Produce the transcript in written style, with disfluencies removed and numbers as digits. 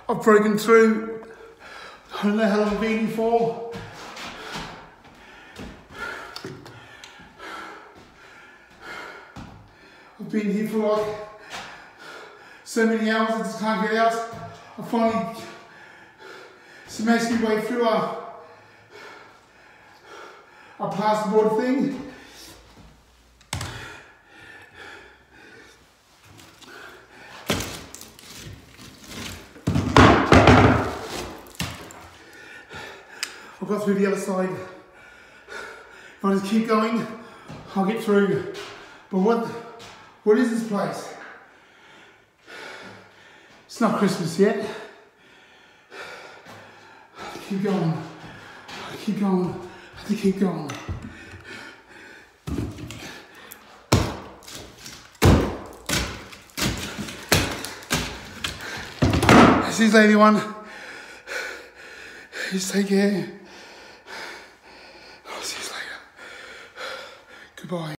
I've broken through. I don't know how long I've been here for. I've been here for like so many hours, I just can't get out. I finally smashed my way through a plasterboard thing. I got through the other side. If I just keep going, I'll get through. But what is this place? It's not Christmas yet. I have to keep going. I have to keep going. I have to keep going. This is Lady One. Just take care. I'll see you later. Goodbye.